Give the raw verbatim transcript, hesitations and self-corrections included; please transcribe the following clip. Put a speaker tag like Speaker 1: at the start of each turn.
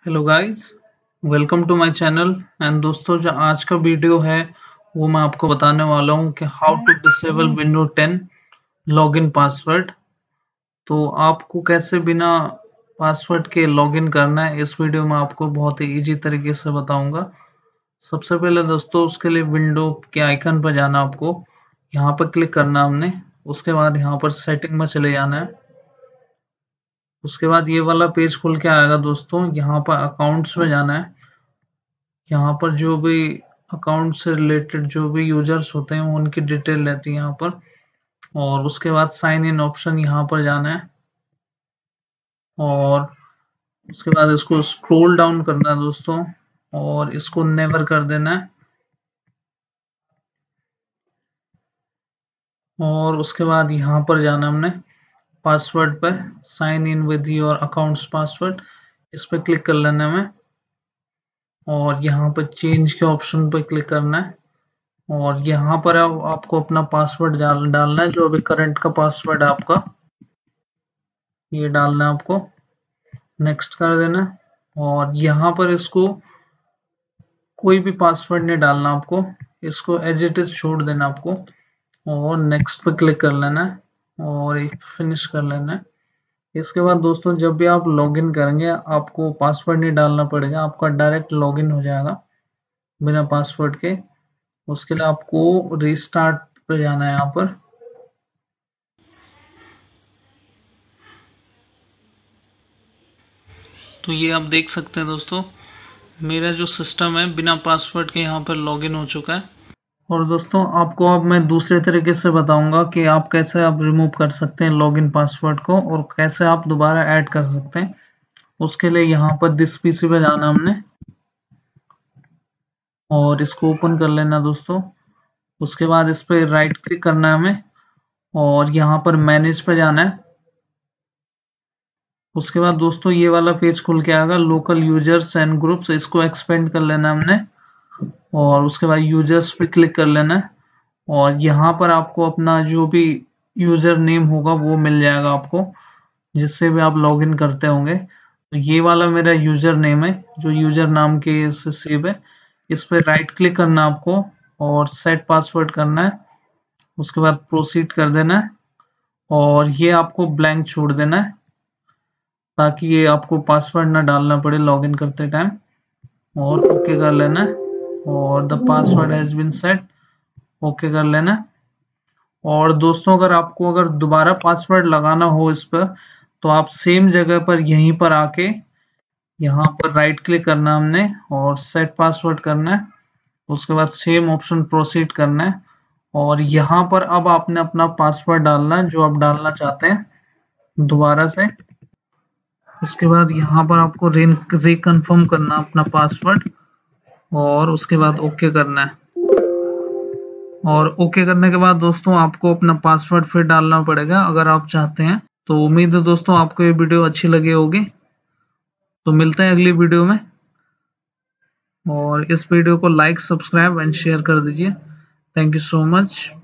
Speaker 1: Hello guys, welcome to my channel. And दोस्तों, जो आज का वीडियो है वो मैं आपको बताने वाला हूँ कि how to disable window ten login password. तो आपको कैसे बिना पासवर्ड के लॉगिन करना है, इस वीडियो में आपको बहुत ही इजी तरीके से बताऊंगा। सबसे पहले दोस्तों, उसके लिए विंडो के आइकन पर जाना, आपको यहाँ पर क्लिक करना हमने। उसके बाद यहाँ पर सेटिंग में चले जाना है। उसके बाद ये वाला पेज खुल के आएगा दोस्तों। यहाँ पर अकाउंट्स में जाना है। यहाँ पर जो भी अकाउंट से रिलेटेड जो भी यूजर्स होते हैं उनकी डिटेल रहती है यहाँ पर। और उसके बाद साइन इन ऑप्शन यहाँ पर जाना है। और उसके बाद इसको स्क्रॉल डाउन करना है दोस्तों, और इसको नेवर कर देना है। और उसके बाद यहाँ पर जाना हमने पासवर्ड पर, sign in with your accounts password, इस पर क्लिक कर लेना है हमें। और यहाँ पर चेंज के ऑप्शन पर क्लिक करना है। और यहाँ पर आप, आपको अपना पासवर्ड डाल डालना है, जो अभी करंट का पासवर्ड है आपका, ये डालना है आपको। नेक्स्ट कर देना। और यहाँ पर इसको कोई भी पासवर्ड नहीं डालना आपको, इसको एज इट इज छोड़ देना आपको। और नेक्स्ट पे क्लिक कर लेना है और फिनिश कर लेना है। इसके बाद दोस्तों, जब भी आप लॉगिन करेंगे आपको पासवर्ड नहीं डालना पड़ेगा, आपका डायरेक्ट लॉगिन हो जाएगा बिना पासवर्ड के। उसके लिए आपको रीस्टार्ट पे जाना है यहाँ पर। तो ये आप देख सकते हैं दोस्तों, मेरा जो सिस्टम है बिना पासवर्ड के यहाँ पर लॉगिन हो चुका है। और दोस्तों, आपको अब मैं दूसरे तरीके से बताऊंगा कि आप कैसे आप रिमूव कर सकते हैं लॉगिन पासवर्ड को, और कैसे आप दोबारा ऐड कर सकते हैं। उसके लिए यहाँ पर दिस पीसी पे जाना हमने, और इसको ओपन कर लेना दोस्तों। उसके बाद इस पर राइट क्लिक करना है हमें, और यहाँ पर मैनेज पे जाना है। उसके बाद दोस्तों, ये वाला पेज खुल के आएगा, लोकल यूजर्स एंड ग्रुप्स, इसको एक्सपेंड कर लेना हमने। और उसके बाद यूजर्स पे क्लिक कर लेना है। और यहाँ पर आपको अपना जो भी यूजर नेम होगा वो मिल जाएगा आपको, जिससे भी आप लॉगिन करते होंगे। तो ये वाला मेरा यूजर नेम है, जो यूजर नाम के से सेव है। इस पर राइट क्लिक करना आपको और सेट पासवर्ड करना है। उसके बाद प्रोसीड कर देना है, और ये आपको ब्लैंक छोड़ देना है, ताकि ये आपको पासवर्ड ना डालना पड़े लॉगिन करते टाइम। और ओके कर लेना है, और the password has been set, okay कर लेना है। और दोस्तों, अगर आपको अगर दोबारा पासवर्ड लगाना हो इस पर, तो आप सेम जगह पर यहीं पर आके यहाँ पर राइट क्लिक करना हमने और सेट पासवर्ड करना है। उसके बाद सेम ऑप्शन प्रोसीड करना है, और यहाँ पर अब आपने अपना पासवर्ड डालना है जो आप डालना चाहते हैं दोबारा से। उसके बाद यहाँ पर आपको रिकन्फर्म करना अपना पासवर्ड, और उसके बाद ओके करना है। और ओके करने के बाद दोस्तों, आपको अपना पासवर्ड फिर डालना पड़ेगा अगर आप चाहते हैं। तो उम्मीद है दोस्तों आपको ये वीडियो अच्छी लगी होगी। तो मिलते हैं अगली वीडियो में, और इस वीडियो को लाइक, सब्सक्राइब एंड शेयर कर दीजिए। Thank you so much.